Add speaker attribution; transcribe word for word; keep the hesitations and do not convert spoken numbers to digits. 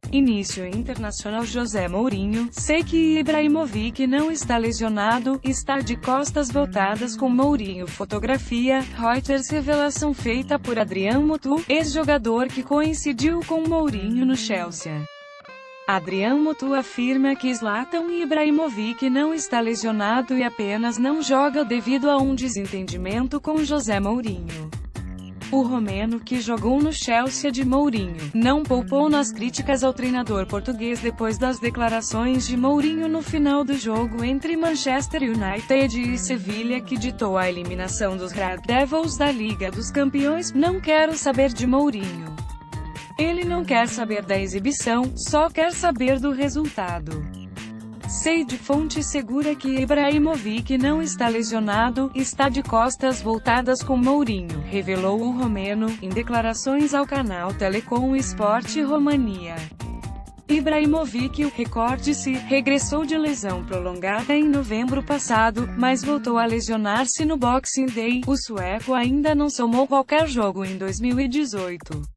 Speaker 1: Início internacional. José Mourinho, sei que Ibrahimovic não está lesionado, está de costas voltadas com Mourinho. Fotografia, Reuters. Revelação feita por Adrian Mutu, ex-jogador que coincidiu com Mourinho no Chelsea. Adrian Mutu afirma que Zlatan Ibrahimovic não está lesionado e apenas não joga devido a um desentendimento com José Mourinho. O romeno, que jogou no Chelsea de Mourinho, não poupou nas críticas ao treinador português depois das declarações de Mourinho no final do jogo entre Manchester United e Sevilha, que ditou a eliminação dos Red Devils da Liga dos Campeões. Não quero saber de Mourinho. Ele não quer saber da exibição, só quer saber do resultado. Sei de fonte segura que Ibrahimovic não está lesionado, está de costas voltadas com Mourinho, revelou o romeno, em declarações ao canal Telecom Sport Romania. Ibrahimovic, o recorde-se, regressou de lesão prolongada em novembro passado, mas voltou a lesionar-se no Boxing Day. O sueco ainda não somou qualquer jogo em dois mil e dezoito.